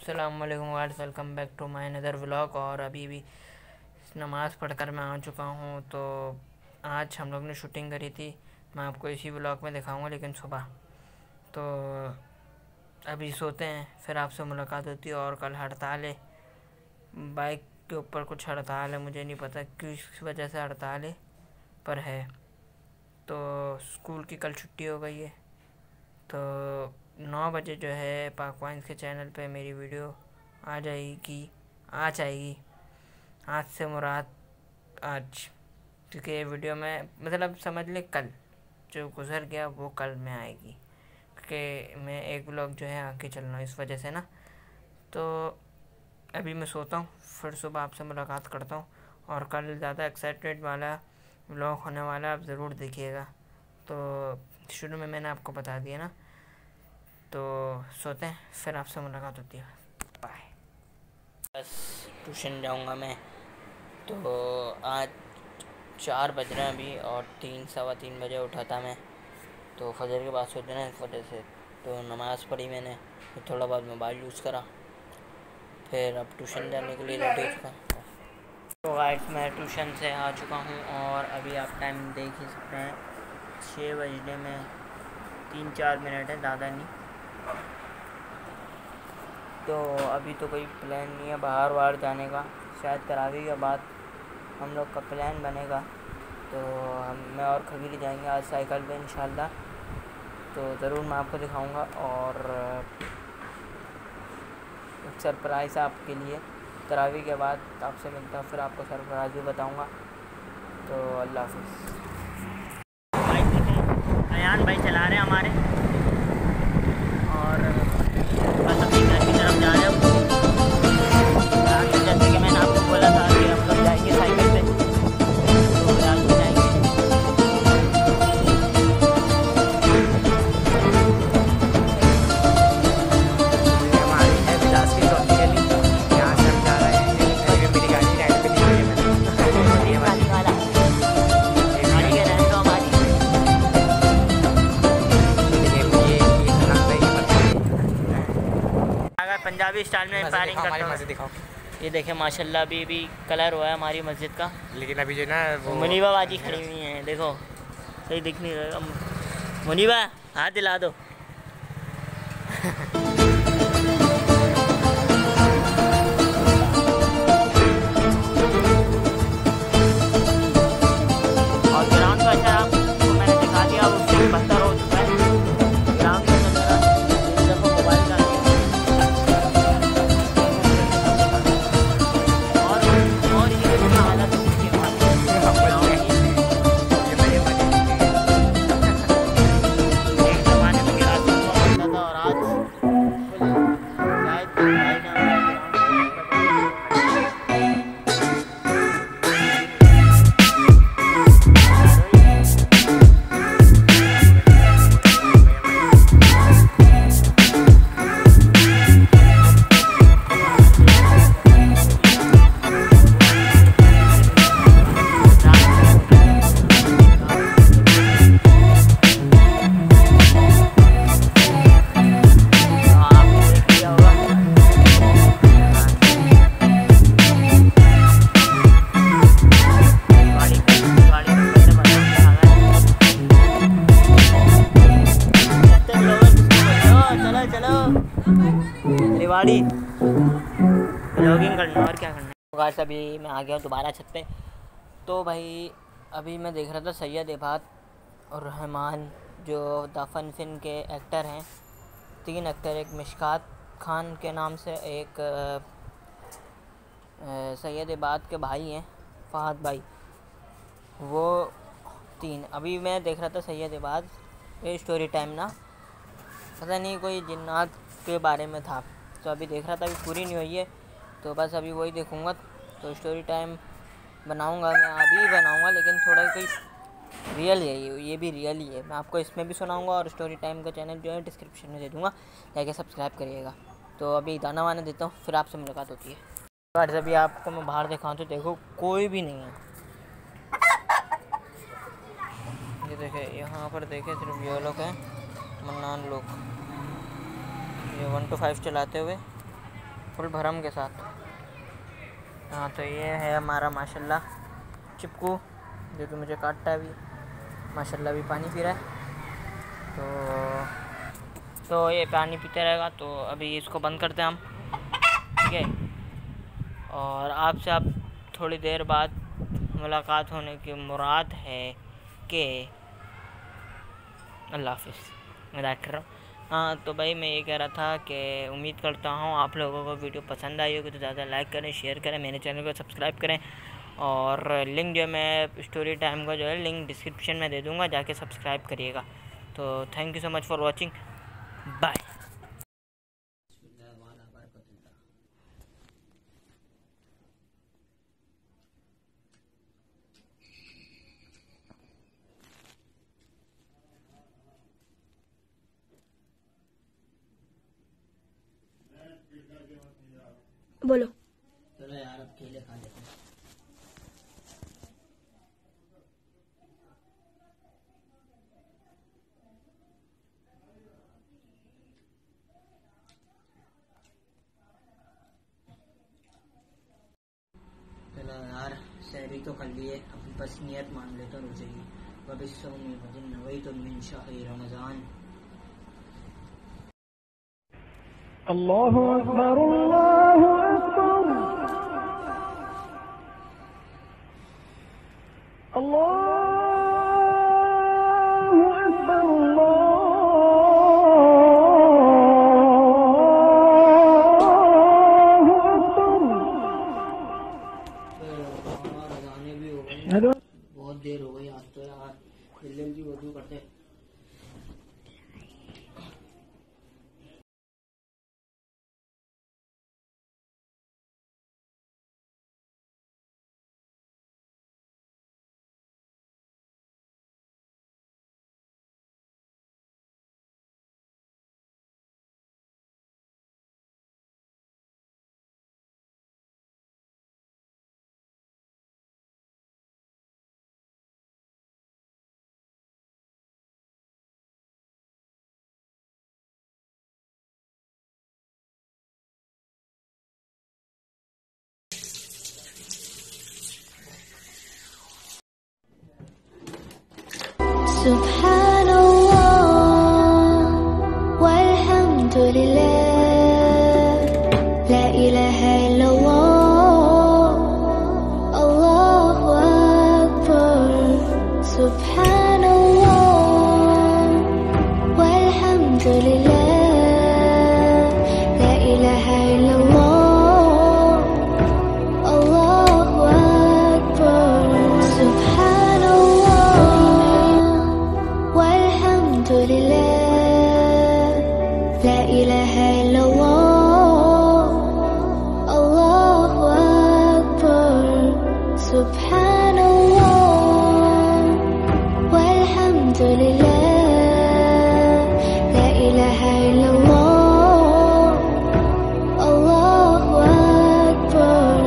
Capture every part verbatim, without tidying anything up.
अस्सलाम वालेकुम guys, welcome back to my another vlog. और अभी भी नमाज़ पढ़कर मैं आ चुका हूँ। तो आज हम लोग ने शूटिंग करी थी, मैं आपको इसी व्लॉग में दिखाऊंगा, लेकिन सुबह। तो अभी सोते हैं, फिर आपसे मुलाकात होती है। और कल हड़ताल है, बाइक के ऊपर कुछ हड़ताल है, मुझे नहीं पता किस वजह से हड़ताल है, पर है। तो स्कूल की कल छुट्टी हो गई है। तो नौ बजे जो है पाक वाइन्स के चैनल पे मेरी वीडियो आ जाएगी आ जाएगी आज से मुराद आज, क्योंकि ये वीडियो में मतलब समझ लें कल जो गुज़र गया वो कल में आएगी, क्योंकि मैं एक व्लॉग जो है आगे चल रहा हूँ इस वजह से ना। तो अभी मैं सोता हूँ, फिर सुबह आपसे मुलाकात करता हूँ। और कल ज़्यादा एक्साइटेड वाला व्लॉग होने वाला, आप ज़रूर देखिएगा। तो शुरू में मैंने आपको बता दिया ना। तो सोते हैं, फिर आपसे मुलाकात होती है। बाय। बस ट्यूशन जाऊंगा मैं। तो आज चार बज रहे हैं अभी, और तीन सवा तीन बजे उठा था मैं। तो फजर के बाद सोते ना, इस वजह से तो नमाज़ पढ़ी मैंने, फिर थोड़ा बहुत मोबाइल यूज़ करा, फिर अब ट्यूशन जाने के लिए रेडी हो चुका। तो गाइस मैं ट्यूशन से आ चुका हूँ, और अभी आप टाइम देख ही सकते हैं, छः बजने में तीन चार मिनट है, ज़्यादा नहीं। तो अभी तो कोई प्लान नहीं है बाहर वाहर जाने का, शायद तरावी के बाद हम लोग का प्लान बनेगा। तो हम मैं और खबीर जाएंगे आज साइकिल पे इंशाल्लाह। तो ज़रूर मैं आपको दिखाऊंगा, और एक सरप्राइज़ आपके लिए तरावी के बाद आपसे मिलता हूँ, फिर आपको सरप्राइज़ भी बताऊँगा। तो अल्लाह हाफ़िज़। बाइक देखें, अयान भाई चला रहे हैं हमारे, और बस अपनी घर की तरफ जा रहे हैं। जैसे कि मैंने आपको बोला था कि हम लोग जाएंगे साइकिल पे, तो रात को जाएंगे। हमारी है विलास की चौथी गली, यहाँ से हम जा रहे हैं। मेरी गाड़ी राइड पे दी है मैंने, ये वाली वाला गाड़ी के रहने दो हमारी। पंजाबी स्टाइल में फायरिंग करता हूँ। दिखाओ, ये देखें माशाल्लाह अभी भी कलर हुआ है हमारी मस्जिद का, लेकिन अभी जो ना वो मुनीबा बाजी खड़ी हुई हैं, देखो सही दिख नहीं रहा। मुनीबा हाथ दिला दो। और ग्राउंड का अच्छा आपको मैंने दिखा दिया, उससे बेहतर हो चुका है ग्राउंड का नज़ारा। देखो मोबाइल का रिवाड़ी ब्लॉगिंग करना और क्या करना। तो गाइस अभी मैं आ गया दोबारा छत पे। तो भाई अभी मैं देख रहा था सैयद इबाद और रहमान जो दफन फिन के एक्टर हैं, तीन एक्टर, एक मिशकात खान के नाम से, एक सैयद इबाद के भाई हैं फहद भाई, वो तीन। अभी मैं देख रहा था सैयद इबाद, ये स्टोरी टाइम ना, पता नहीं कोई जिन्नात के बारे में था। तो अभी देख रहा था, अभी पूरी नहीं हुई है, तो बस अभी वही देखूँगा। तो स्टोरी टाइम बनाऊँगा मैं, अभी बनाऊँगा, लेकिन थोड़ा कोई रियल है, ये ये भी रियल ही है। मैं आपको इसमें भी सुनाऊँगा, और स्टोरी टाइम का चैनल जो है डिस्क्रिप्शन में दे दूँगा, जाके सब्सक्राइब करिएगा। तो अभी दाना वाना देता हूँ, फिर आपसे मुलाकात होती है। बट अभी आपको मैं बाहर दिखाऊँ तो देखो कोई भी नहीं है। ये देखे, यहाँ पर देखे सिर्फ ये लोग हैं, मन्नान लोग, ये वन टू फाइव चलाते हुए फुल भरम के साथ। हाँ तो ये है हमारा माशाल्लाह चिपकू, जो कि मुझे काटता है अभी। माशाल्लाह भी पानी पी रहा है, तो तो ये पानी पीते रहेगा। तो अभी इसको बंद करते हैं हम, ठीक है। और आपसे आप थोड़ी देर बाद मुलाकात होने की मुराद है कि अल्लाह हाफिज़। मजाक कर रहा हूँ। हाँ तो भाई मैं ये कह रहा था कि उम्मीद करता हूँ आप लोगों को वीडियो पसंद आई होगी, तो ज़्यादा लाइक करें, शेयर करें, मेरे चैनल को सब्सक्राइब करें। और लिंक जो मैं स्टोरी टाइम का जो है लिंक डिस्क्रिप्शन में दे दूँगा, जाके सब्सक्राइब करिएगा। तो thank you so much for watching, bye. बोलो। चलो यार अब केले खा लेते हैं। चलो यार सहरी तो कर लिए, अब बस नियत मान लेते हैं रोजे की। वबिस्सो में वजन नवई तो मिन शहरी रमज़ान। अल्लाहु अकबर अल्लाहु अकबर अल्लाहु अकबर अल्लाहु अज़ानें भी हो गई, अकबर। बहुत देर हो गई आज तो यार। जल्दी जल्दी वजू करते। सुब्हानल्लाह वल्हम्दुलिल्लाह ला इलाहा इल्लल्लाह अल्लाहु अकबर। सुब्हानल्लाह वल्हम्दुलिल्लाह ला इलाहा इल्लल्लाह अल्लाहु अकबर। सुब्हानल्लाह वल्हम्दुलिल्लाह ला इलाहा इल्लल्लाह अल्लाहु अकबर। सुब्हानल्लाह वल्हम्दुलिल्लाह ला इलाहा इल्लल्लाह अल्लाहु अकबर।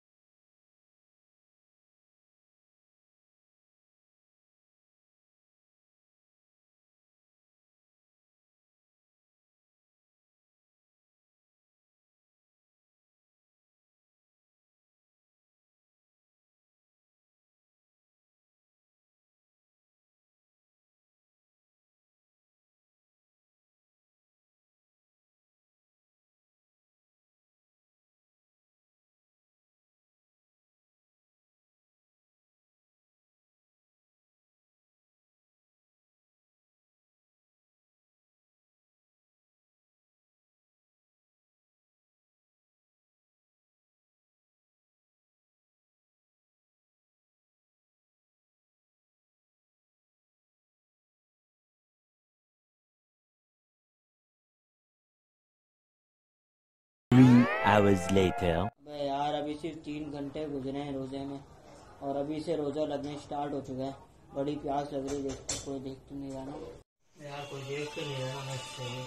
Three hours later. अबे यार अभी सिर्फ तीन घंटे गुजरे हैं रोजे में, और अभी से रोजा लगने स्टार्ट हो चुका है। बड़ी प्यास लग रही है, देख कोई देख तो नहीं रहा ना यार, कोई देख तो नहीं रहा ना।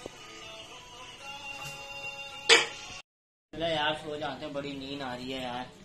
चलो यार सो जाते हैं, बड़ी नींद आ रही है यार।